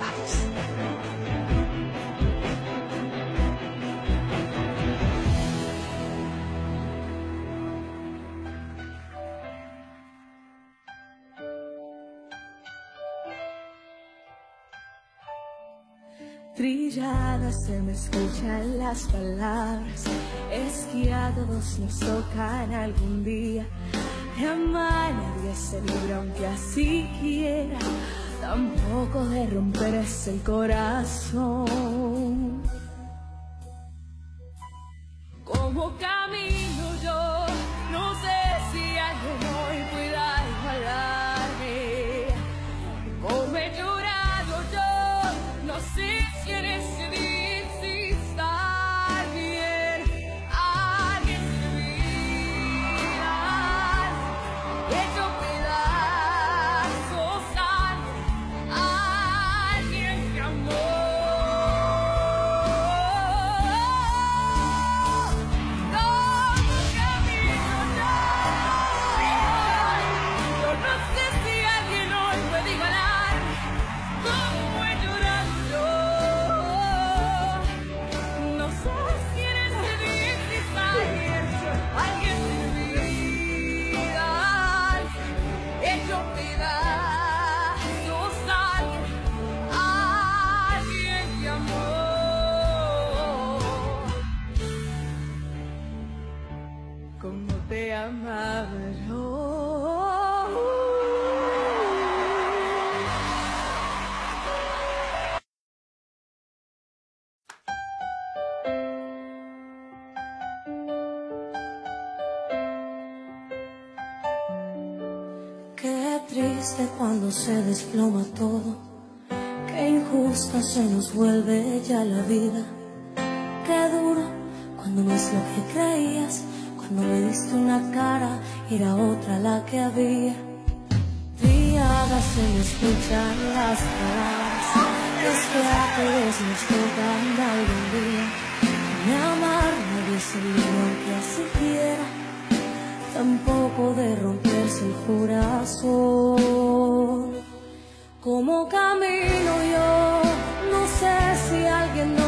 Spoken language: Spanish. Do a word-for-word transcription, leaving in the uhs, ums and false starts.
Vibes. Trilladas se me escuchan las palabras, es que a todos nos tocan algún día. De amar nadie se libra aunque así quiera, tampoco de romperse el corazón. Como camino yo, no sé si alguien hoy pueda igualarme. Como he llorado yo, no sé si en ese día exista alguien, alguien en mi vida, hecho pedazos, alguien que amó. Como camino yo, yo no sé si alguien hoy puede igualar como he llorado yo. No sé si en ese día exista alguien, alguien en mi vida, hecho pedazos, alguien, alguien que amó como te amaba yo. Qué triste cuando se desploma todo, qué injusta se nos vuelve ya la vida. Qué duro cuando no es lo que creías, cuando me diste una cara y era otra la que había. Triadas se me escuchan las palabras, es que a todos nos tocan algún día. De amar nadie se libre aunque así quiera, tampoco de romperse el corazón. Como camino yo, no sé si alguien